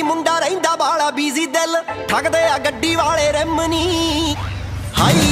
ਮੁੰਡਾ ਰਹਿੰਦਾ ਬਾਲਾ ਬੀਜ਼ੀ ਦਿਲ ਠੱਗਦੇ ਆ ਗੱਡੀ ਵਾਲੇ ਰਿਮ ਨੀ ਹਾਈ